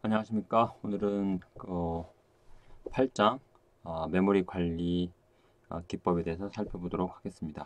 안녕하십니까. 오늘은 8장 메모리 관리 기법에 대해서 살펴보도록 하겠습니다.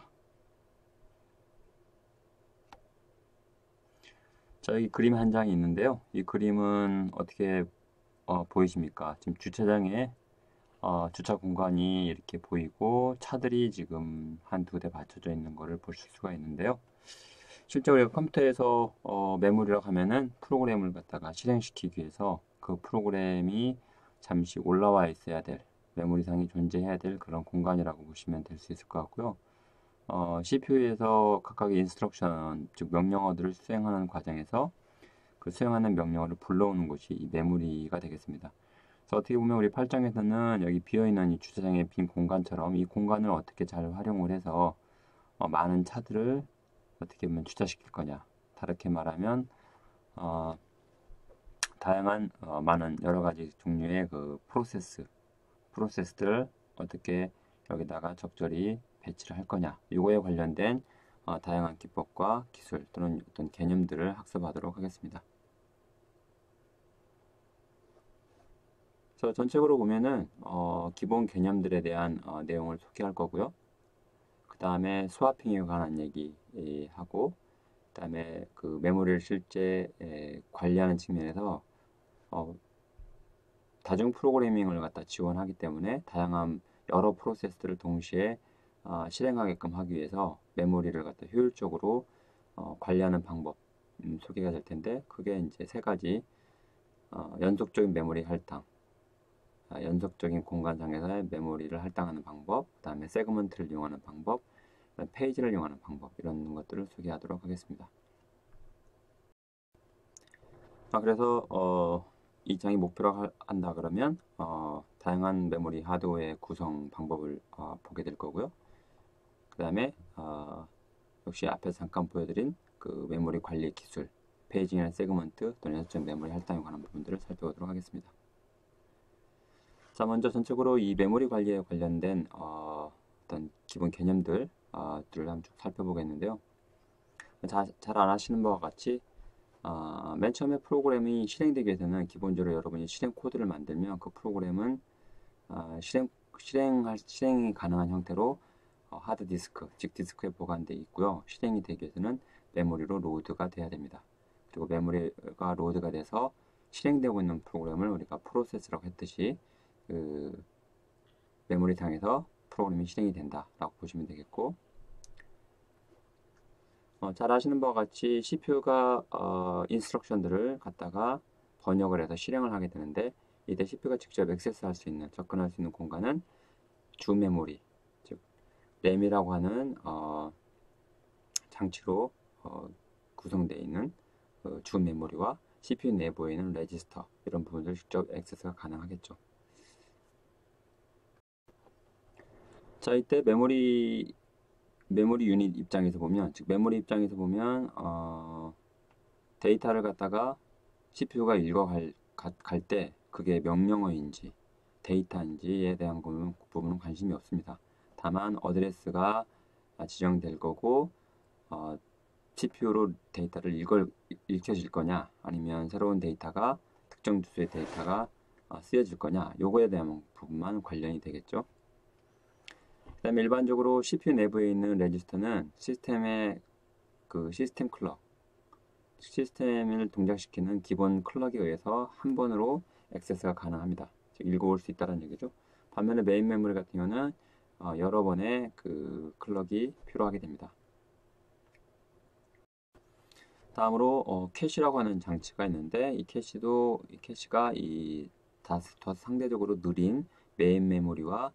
자, 여기 그림 한 장이 있는데요. 이 그림은 어떻게 보이십니까? 지금 주차장에 주차 공간이 이렇게 보이고 차들이 지금 한두 대 받쳐져 있는 것을 보실 수가 있는데요. 실제 우리가 컴퓨터에서 메모리라고 하면은 프로그램을 갖다가 실행시키기 위해서 그 프로그램이 잠시 올라와 있어야 될 메모리상에 존재해야 될 그런 공간이라고 보시면 될 수 있을 것 같고요. CPU에서 각각의 인스트럭션, 즉 명령어들을 수행하는 과정에서 그 수행하는 명령어를 불러오는 곳이 이 메모리가 되겠습니다. 그래서 어떻게 보면 우리 8장에서는 여기 비어있는 이 주차장의 빈 공간처럼 이 공간을 어떻게 잘 활용을 해서 많은 차들을 어떻게 보면 주차시킬 거냐. 다르게 말하면 다양한 많은 여러 가지 종류의 그 프로세스들을 어떻게 여기다가 적절히 배치를 할 거냐. 이거에 관련된 다양한 기법과 기술 또는 어떤 개념들을 학습하도록 하겠습니다. 그래서 전체적으로 보면은 기본 개념들에 대한 내용을 소개할 거고요. 그 다음에 스와핑에 관한 얘기하고, 그 다음에 그 메모리를 실제 관리하는 측면에서 다중 프로그래밍을 갖다 지원하기 때문에 다양한 여러 프로세스들을 동시에 실행하게끔 하기 위해서 메모리를 갖다 효율적으로 관리하는 방법 소개가 될 텐데, 그게 이제 세 가지 연속적인 메모리 할당, 연속적인 공간상에서의 메모리를 할당하는 방법, 그 다음에 세그먼트를 이용하는 방법, 페이지를 이용하는 방법, 이런 것들을 소개하도록 하겠습니다. 그래서 이 장이 목표로 한다 그러면 다양한 메모리 하드웨어 구성 방법을 보게 될 거고요. 그 다음에 역시 앞에서 잠깐 보여드린 그 메모리 관리 기술, 페이징이나 세그먼트 또는 연속적 메모리 할당에 관한 부분들을 살펴보도록 하겠습니다. 자, 먼저 전적으로 이 메모리 관리에 관련된 어떤 기본 개념들을 한번 쭉 살펴보겠는데요. 잘 안 하시는 바와 같이 맨 처음에 프로그램이 실행되기 위해서는 기본적으로 여러분이 실행 코드를 만들면 그 프로그램은 실행이 가능한 형태로 하드디스크, 즉 디스크에 보관되어 있고요. 실행이 되기 위해서는 메모리로 로드가 돼야 됩니다. 그리고 메모리가 로드가 돼서 실행되고 있는 프로그램을 우리가 프로세스라고 했듯이 그 메모리상에서 프로그램이 실행이 된다라고 보시면 되겠고, 잘 아시는 바와 같이 CPU가 인스트럭션들을 갖다가 번역을 해서 실행을 하게 되는데, 이때 CPU가 직접 액세스할 수 있는, 접근할 수 있는 공간은 주 메모리, 즉 램이라고 하는 장치로 구성되어 있는 주 메모리와 CPU 내부에 있는 레지스터, 이런 부분들 직접 액세스가 가능하겠죠. 자, 이때 메모리 유닛 입장에서 보면, 즉 메모리 입장에서 보면 데이터를 갖다가 CPU가 읽어갈 때 그게 명령어인지 데이터인지에 대한 부분은 관심이 없습니다. 다만 어드레스가 지정될 거고 CPU로 데이터를 읽혀질 거냐, 아니면 새로운 데이터가 특정 주소의 데이터가 쓰여질 거냐, 요거에 대한 부분만 관련이 되겠죠. 그 다음에 일반적으로 CPU 내부에 있는 레지스터는 시스템의 그 시스템 클럭, 시스템을 동작시키는 기본 클럭에 의해서 한 번으로 액세스가 가능합니다. 즉 읽어올 수 있다는 얘기죠. 반면에 메인 메모리 같은 경우는 여러 번의 그 클럭이 필요하게 됩니다. 다음으로 캐시라고 하는 장치가 있는데, 이 캐시가 더 상대적으로 느린 메인 메모리와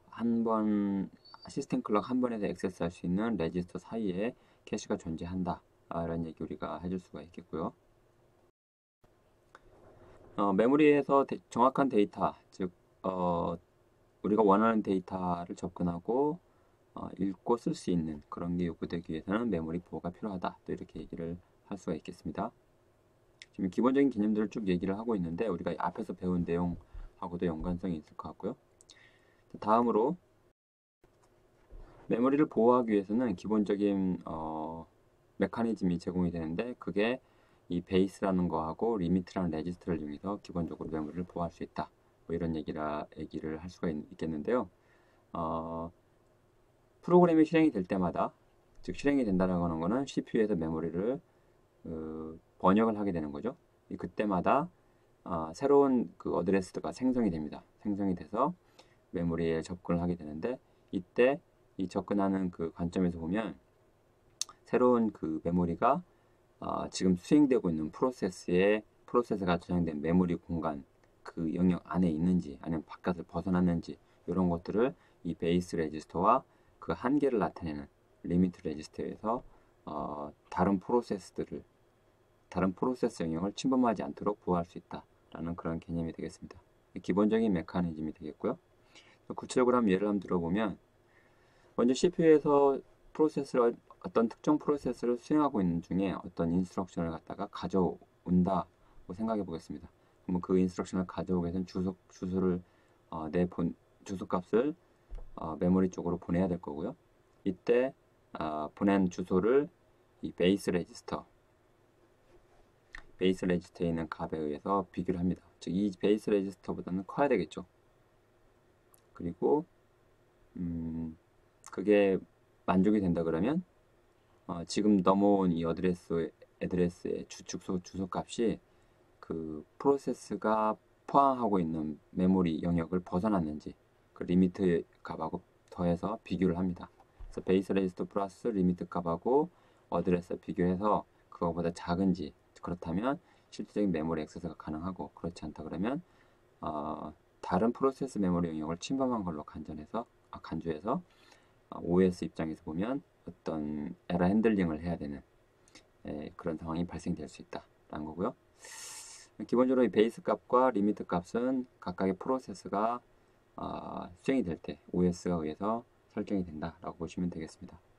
시스템 클럭 한 번에서 액세스할 수 있는 레지스터 사이에 캐시가 존재한다, 이런 얘기 우리가 해줄 수가 있겠고요. 메모리에서 정확한 데이터, 즉 우리가 원하는 데이터를 접근하고 읽고 쓸 수 있는 그런 게 요구되기 위해서는 메모리 보호가 필요하다, 또 이렇게 얘기를 할 수가 있겠습니다. 지금 기본적인 개념들을 쭉 얘기를 하고 있는데, 우리가 앞에서 배운 내용하고도 연관성이 있을 것 같고요. 다음으로 메모리를 보호하기 위해서는 기본적인 메커니즘이 제공이 되는데, 그게 이 베이스라는 거하고 리미트라는 레지스터를 이용해서 기본적으로 메모리를 보호할 수 있다. 뭐 이런 얘기를 할 수가 있겠는데요. 프로그램이 실행이 될 때마다, 즉 실행이 된다는 거는 CPU에서 메모리를 번역을 하게 되는 거죠. 그때마다 새로운 그 어드레스가 생성이 됩니다. 생성이 돼서 메모리에 접근을 하게 되는데, 이때 이 접근하는 그 관점에서 보면 새로운 그 메모리가 지금 수행되고 있는 프로세스가 저장된 메모리 공간 그 영역 안에 있는지 아니면 바깥을 벗어났는지 이런 것들을 이 베이스 레지스터와 그 한계를 나타내는 리미트 레지스터에서 다른 프로세스 영역을 침범하지 않도록 보호할 수 있다라는 그런 개념이 되겠습니다. 기본적인 메커니즘이 되겠고요. 구체적으로 한번 예를 한번 들어보면, 먼저 CPU에서 어떤 특정 프로세스를 수행하고 있는 중에 어떤 인스트럭션을 갖다가 가져온다고 생각해 보겠습니다. 그러면 그 인스트럭션을 가져오게 된 주소값을 메모리 쪽으로 보내야 될 거고요. 이때 보낸 주소를 이 베이스 레지스터에 있는 값에 의해서 비교를 합니다. 즉 이 베이스 레지스터보다는 커야 되겠죠. 그리고 그게 만족이 된다 그러면 지금 넘어온 이 애드레스의 주소값이 그 프로세스가 포함하고 있는 메모리 영역을 벗어났는지 그 리미트 값하고 더해서 비교를 합니다. 그래서 베이스 레지스터 플러스 리미트 값하고 어드레스 비교해서 그거보다 작은지, 그렇다면 실질적인 메모리 액세스가 가능하고, 그렇지 않다 그러면 다른 프로세스 메모리 영역을 침범한 걸로 간주해서 OS 입장에서 보면 어떤 에러 핸들링을 해야 되는 그런 상황이 발생될 수 있다라는 거고요. 기본적으로 이 베이스 값과 리미트 값은 각각의 프로세스가 수행이 될 때 OS가 의해서 설정이 된다라고 보시면 되겠습니다.